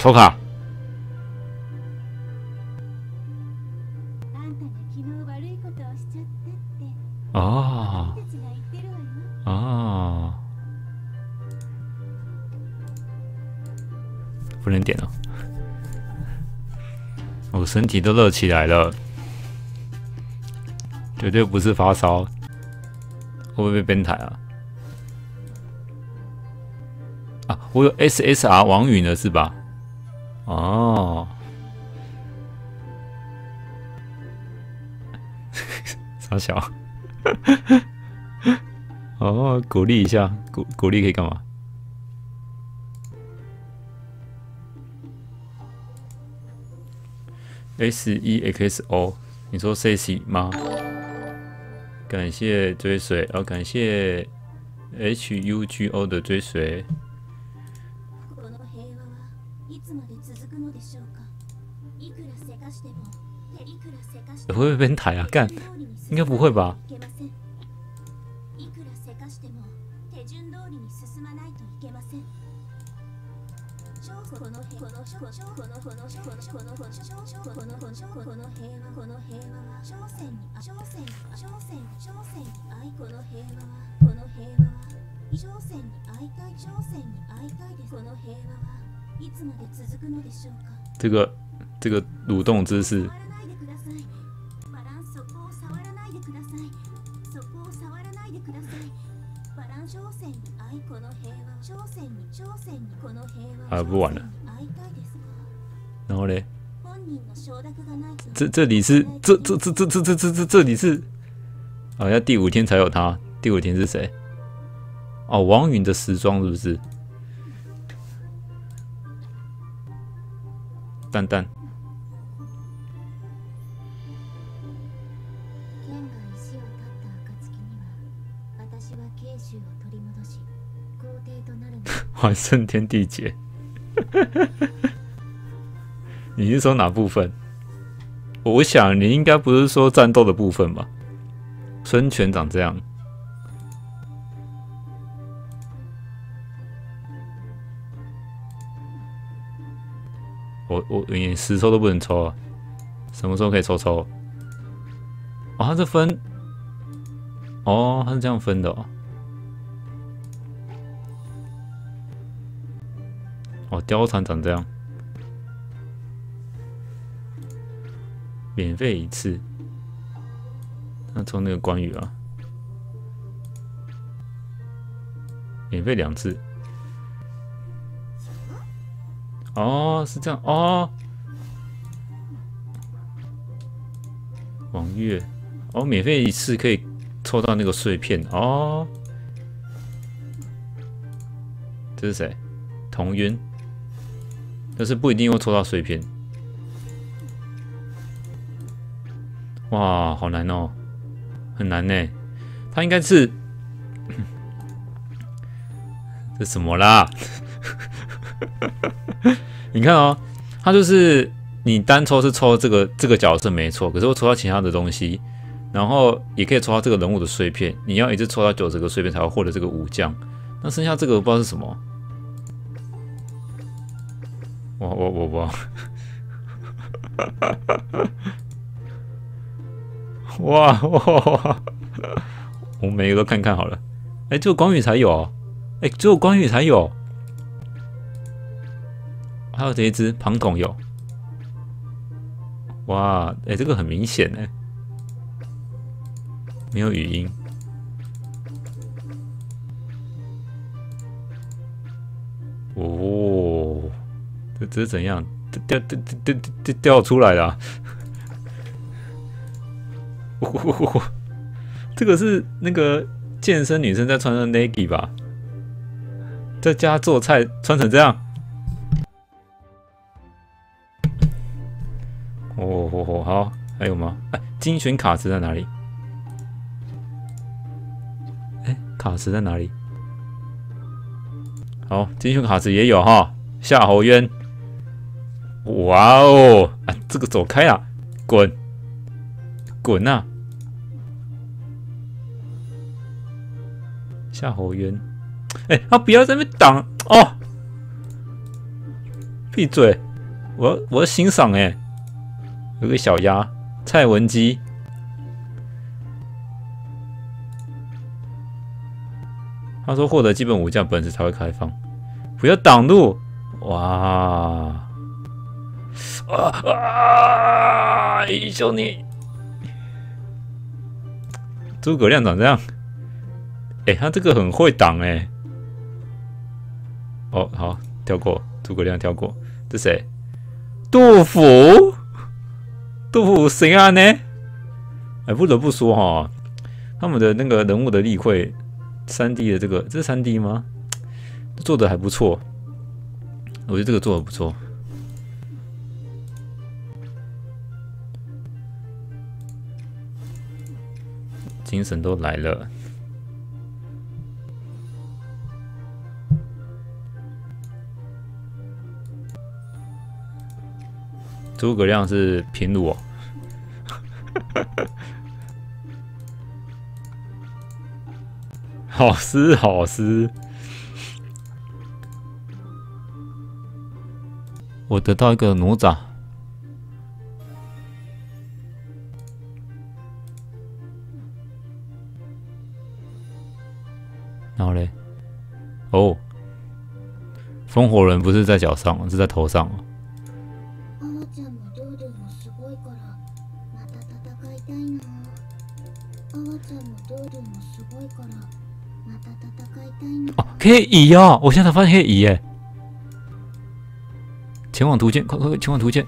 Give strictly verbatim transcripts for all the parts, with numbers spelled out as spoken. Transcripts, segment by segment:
抽卡。哦哦，不能点哦。我身体都热起来了，绝对不是发烧。会不会被编台啊？啊，我有 S S R 王允了是吧？哦，傻小。哦，鼓励一下，鼓鼓励可以干嘛 ？S E X O， 你说 Sexy 吗？感謝追隨，哦，感謝 H U G O 的追隨。会不会变台啊？干，应该不会吧？这个这个蠕动姿势。啊，不玩了。然后嘞，这这里是这这这这这这这这这里是，好像第五天才有他。第五天是谁？哦，王允的时装是不是？蛋蛋。还剩天地劫。你是说哪部分？我想你应该不是说战斗的部分吧？孙权长这样。我我连十抽都不能抽啊！什么时候可以抽抽？哦，它是分，哦，它是这样分的哦。哦，貂蝉长这样，免费一次。那抽那个关羽啊，免费两次。哦，是这样哦。王月，哦，免费一次可以抽到那个碎片哦。这是谁？童渊。但是不一定会抽到碎片。哇，好难哦，很难呢。他应该是这什么啦？你看哦，他就是你单抽是抽这个这个角色没错，可是会抽到其他的东西，然后也可以抽到这个人物的碎片。你要一直抽到九十个碎片才会获得这个武将。那剩下这个我不知道是什么。我我我我，哇哇！我每个都看看好了。哎、欸，只有关羽才有、哦，哎、欸，只有关羽才有。还有这一只庞统有。哇，哎、欸，这个很明显哎，没有语音。哦。这这是怎样掉掉掉掉掉出来的、啊？哦，这个是那个健身女生在穿的 Nike 吧？在家做菜穿成这样？哦哦哦，好，还有吗？哎，精选卡池在哪里？哎，卡池在哪里？好，精选卡池也有哈，夏侯渊。哇哦！啊，这个走开啊！滚！滚啊！夏侯渊，哎、欸，他不要在那边挡哦！ 闭嘴！我要我要欣赏哎、欸，有个小鸭蔡文姬，他说获得基本武将本事才会开放，不要挡路！哇！啊啊！兄弟，诸葛亮长这样，哎、欸，他这个很会挡哎、欸。哦，好，跳过诸葛亮，跳过。这谁？杜甫，杜甫谁啊呢？哎，不得不说哈，他们的那个人物的立绘，三 D 的这个，这是三 D 吗？做的还不错，我觉得这个做的不错。精神都来了。诸葛亮是平鲁哦，好诗好诗。我得到一个哪吒，然后嘞，哦，风火轮不是在脚上，是在头上哦。哦，可以移哦！我现在才发现可以移耶。前往图鉴，快快快，前往图鉴。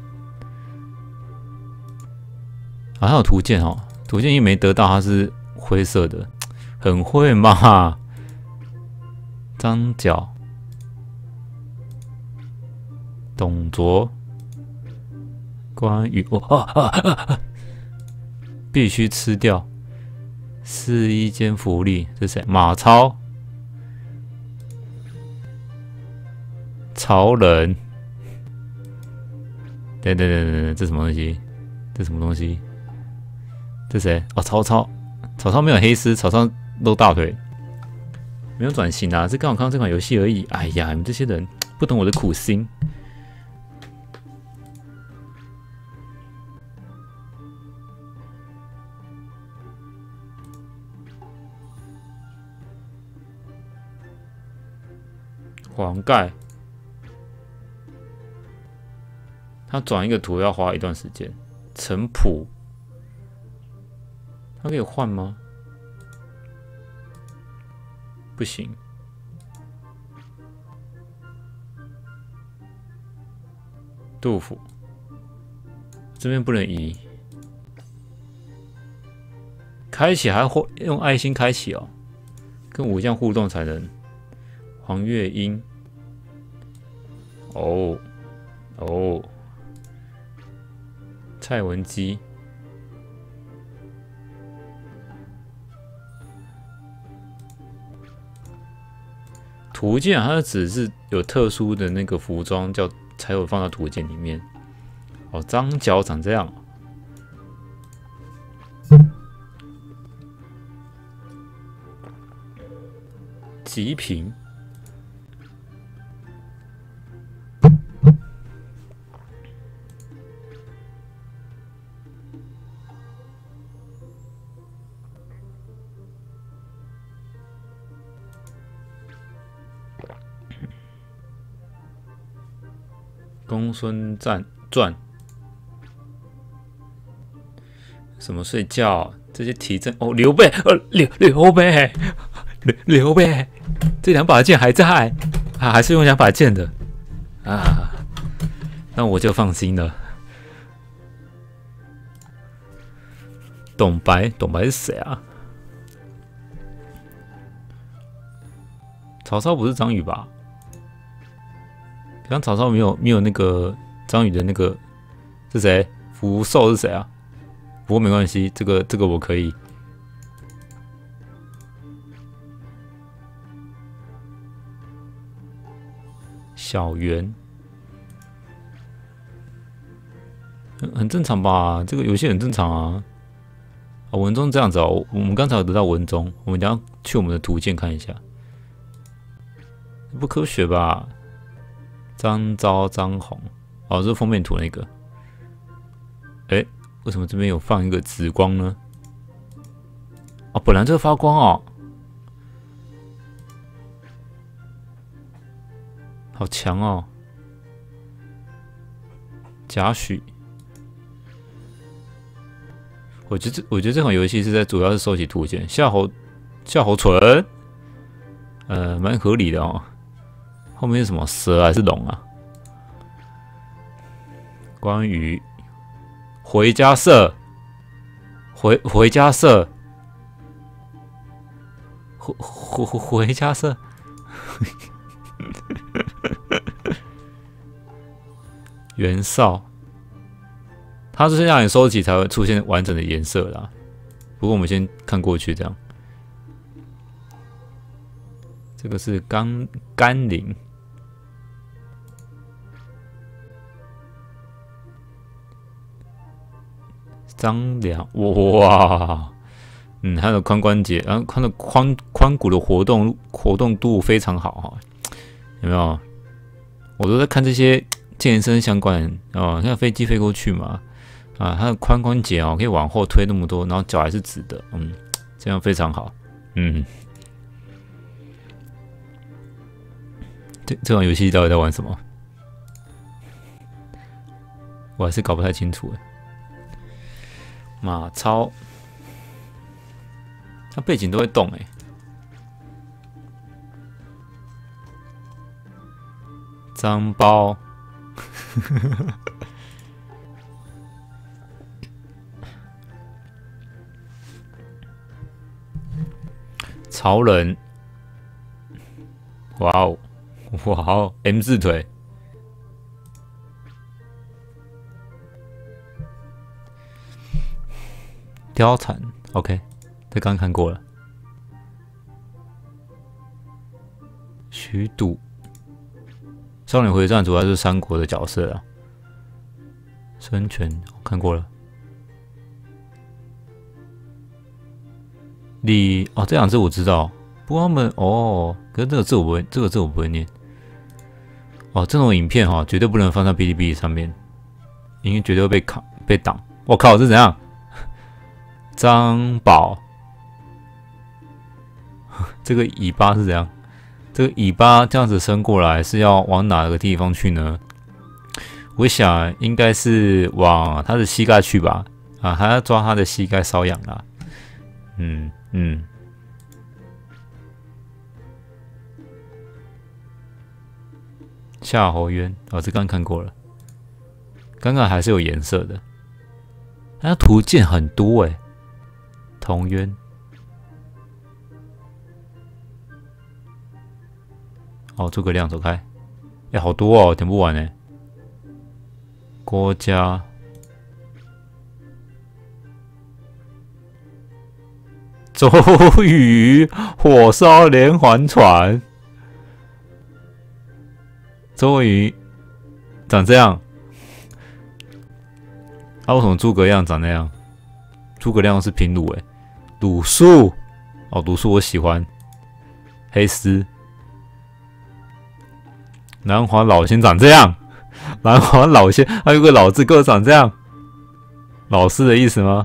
啊，还有图鉴哦，图鉴一没得到，它是灰色的，很会嘛。张角、董卓、关羽，哦啊啊啊啊！必须吃掉。是一间福利，这是谁？马超、曹仁。等等等等，这什么东西？这什么东西？这谁？哦，曹操。曹操没有黑丝，曹操露大腿，没有转型啊！这刚好看到这款游戏而已。哎呀，你们这些人不懂我的苦心。黄盖，他转一个图要花一段时间。陈普，他可以换吗？不行。杜甫，这边不能移。开启还会用爱心开启哦，跟武将互动才能。黄月英。哦哦，蔡文姬，图鉴它只是有特殊的那个服装，叫才有放到图鉴里面。哦，张角长这样。极品。公孙瓒传，什么睡觉？这些提振哦，刘备，呃，刘刘备，刘刘备，这两把剑还在啊，还是用两把剑的啊，那我就放心了。董白，董白是谁啊？曹操不是张宇吧？刚曹操没有没有那个张宇的那个是谁？福寿是谁啊？不过没关系，这个这个我可以。小圆，很很正常吧？这个游戏很正常啊。啊，文中这样子哦，我们刚才有得到文中，我们等下去我们的图鉴看一下。不科学吧？ 张昭、张红，哦，这是封面图那个。哎、欸，为什么这边有放一个紫光呢？哦，本来这个发光哦，好强哦！贾诩，我觉得这我觉得这款游戏是在主要是收集图鉴。夏侯夏侯淳，呃，蛮合理的哦。后面是什么蛇还是龙啊？关于回家社，回回家社，回回回家社，袁绍，它是让你收集才会出现完整的颜色啦。不过我们先看过去，这样，这个是甘甘霖。张良，哇，嗯，他的髋关节，然后他的髋髋骨的活动活动度非常好哈，有没有？我都在看这些健身相关哦，像飞机飞过去嘛，啊，他的髋关节哦可以往后推那么多，然后脚还是直的，嗯，这样非常好，嗯。这这款游戏到底在玩什么？我还是搞不太清楚哎。马超，它背景都会动哎、欸。张苞，曹仁，哇哦，哇哦 ，M 字腿。貂蝉 ，OK， 这刚看过了。徐度，《少年回战》主要是三国的角色啊。孙权看过了。李哦，这两字我知道，不过他们哦，可是这个字我不会，这个字我不会念。哦，这种影片哈、哦，绝对不能放在哔哩哔哩上面，因为绝对会被卡被挡。我靠，这怎样？张宝，这个尾巴是怎样？这个尾巴这样子伸过来是要往哪个地方去呢？我想应该是往他的膝盖去吧。啊，还要抓他的膝盖瘙痒啦。嗯嗯。夏侯渊，哦，这刚看过了。刚刚还是有颜色的，它图鉴很多哎、欸。童渊，哦，诸葛亮走开，哎、欸，好多哦，点不完哎。郭嘉，周瑜，火烧连环船。周瑜长这样，啊，为什么诸葛亮长那样？诸葛亮是平鲁哎。鲁肃，哦，鲁肃我喜欢。黑丝，南华老仙长这样，南华老仙还有个老字，给我长这样，老师的意思吗？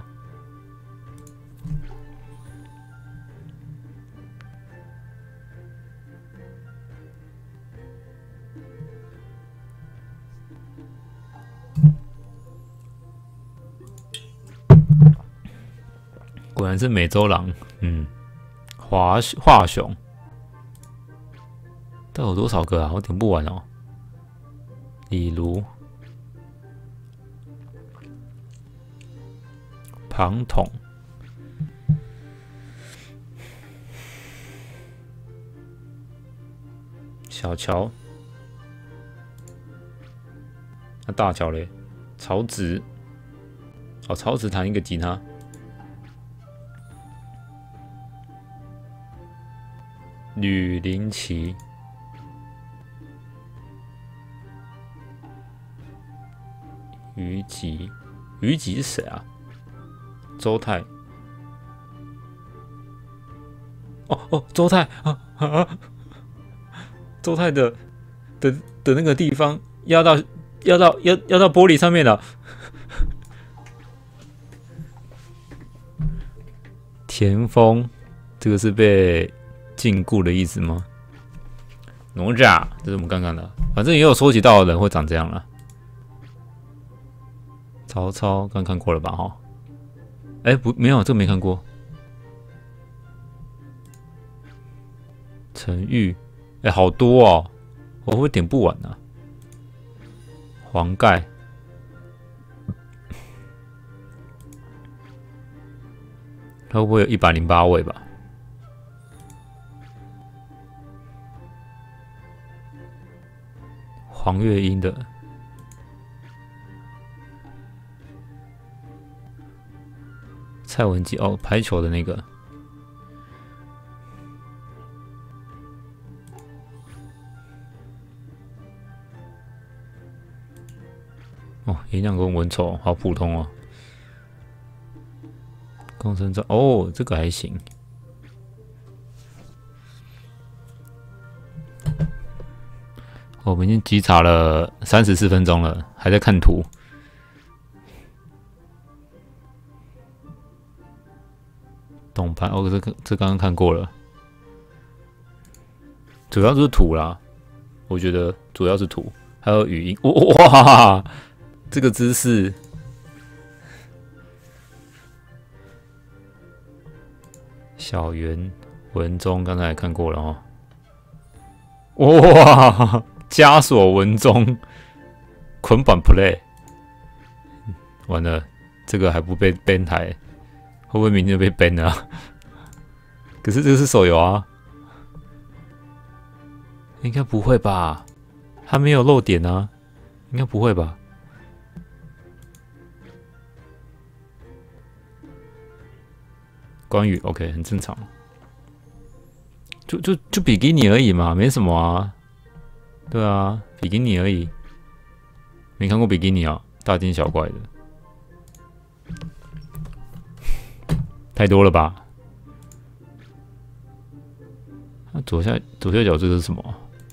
果然是美洲狼，嗯，华华雄，都有多少个啊？我点不完哦。李儒、庞统、小乔，那大乔嘞？曹植，哦，曹植弹一个吉他。吕林奇，虞姬，虞姬是谁啊？周泰，哦哦，周泰啊啊！周泰的的的那个地方压到压到压压到玻璃上面了。田丰，这个是被禁锢的意思吗？哪吒，这是我们刚刚的，反正也有收集到的人会长这样了。曹操刚看过了吧？哈，哎、欸，不，没有，这个没看过。陈玉，哎、欸，好多哦，我会不会点不完啊？黄盖，他会不会有一百零八位吧？黄月英的。蔡文姬哦，排球的那个。哦，颜良跟文丑好普通哦。公孙瓒哦，这个还行。我们已经稽查了三十四分钟了，还在看图。董盘哦，这这刚刚看过了，主要就是图啦，我觉得主要是图，还有语音。哇，这个姿势，小圆文中刚才也看过了哦。哇，枷锁文中捆绑 play， 完了，这个还不被 ban 台。会不会明天就被 ban 了、啊？可是这个是手游啊，应该不会吧？它没有漏点啊，应该不会吧？关羽 OK 很正常，就就就比基尼而已嘛，没什么啊。对啊，比基尼而已，没看过比基尼啊，大惊小怪的。太多了吧？那左下左下角这个是什么？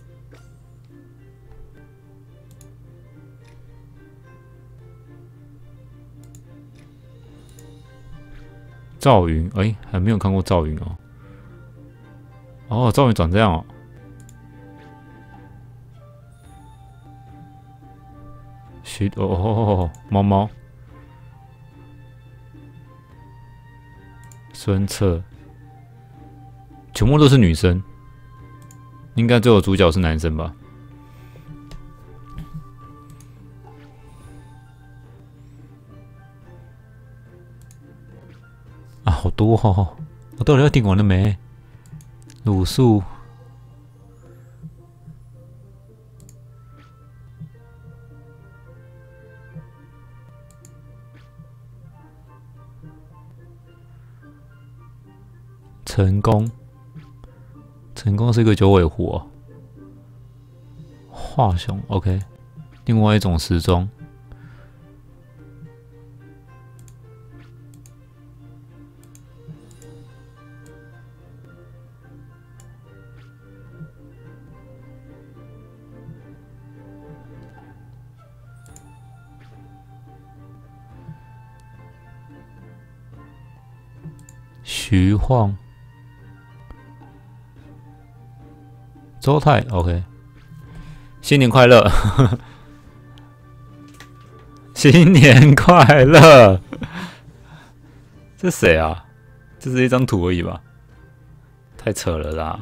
赵云，哎、欸，还没有看过赵云哦。哦，赵云长这样哦。徐哦哦哦，猫猫。孙策，全部都是女生，应该只有主角是男生吧？啊，好多哦！我到底要听完了没？鲁肃，成功，成功是一个九尾狐哦。华雄 ，OK， 另外一种时钟。徐晃。周泰 ，OK， 新年快乐，新年快乐。这谁啊？这是一张图而已吧？太扯了啦！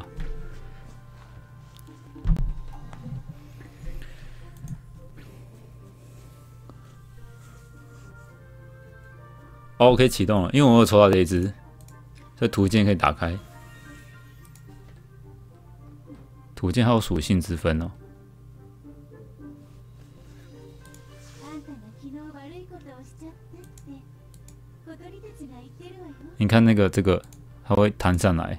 哦，可以启动了，因为我有抽到这一只，这图鉴可以打开。图鉴还有属性之分哦。你看那个这个，它会弹上来，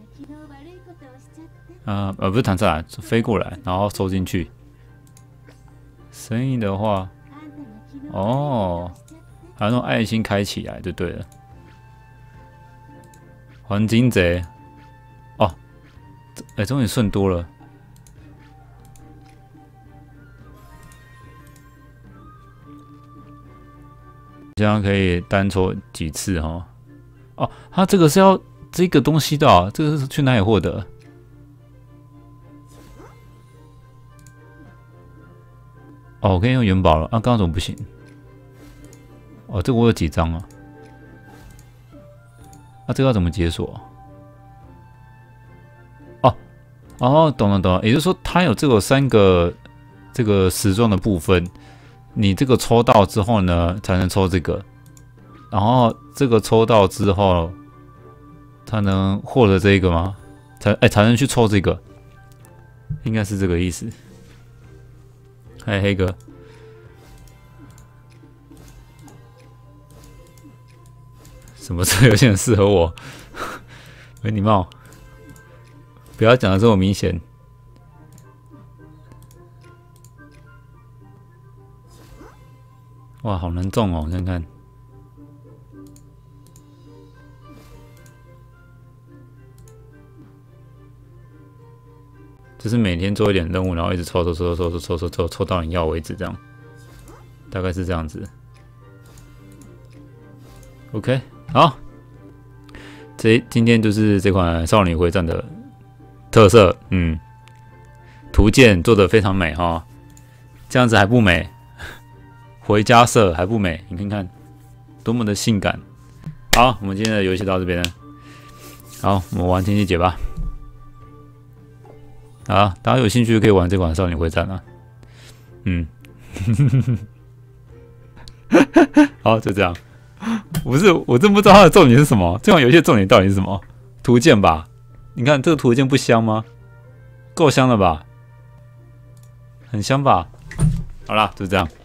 啊呃不是弹上来，飞过来，然后收进去。声音的话，哦，还有那种爱心开起来就对了。黄金贼，哦，哎，终于顺多了。 这样可以单抽几次哈？哦，它这个是要这个东西的、哦，这个是去哪里获得？哦，我可以用元宝了啊！刚刚怎么不行？哦，这个我有几张啊？啊，这个要怎么解锁？哦，哦，懂了懂了，也就是说，它有这个三个这个时装的部分，你这个抽到之后呢，才能抽这个，然后这个抽到之后，才能获得这个吗？才哎、欸、才能去抽这个，应该是这个意思。嗨，黑哥，什么这游戏很适合我？没礼貌，不要讲的这么明显。哇，好难中哦！看看，就是每天做一点任务，然后一直抽抽抽抽抽抽抽抽抽到你要为止，这样，大概是这样子。OK， 好，这今天就是这款《少女回战》的特色，嗯，图鉴做的非常美哈，这样子还不美？回家色还不美？你看看，多么的性感！好，我们今天的游戏到这边了。好，我们玩天气节吧。好，大家有兴趣可以玩这款《少女回战》啊。嗯，好，就这样。不是，我真不知道它的重点是什么。这款游戏的重点到底是什么？图鉴吧？你看这个图鉴不香吗？够香了吧？很香吧？好啦，就这样。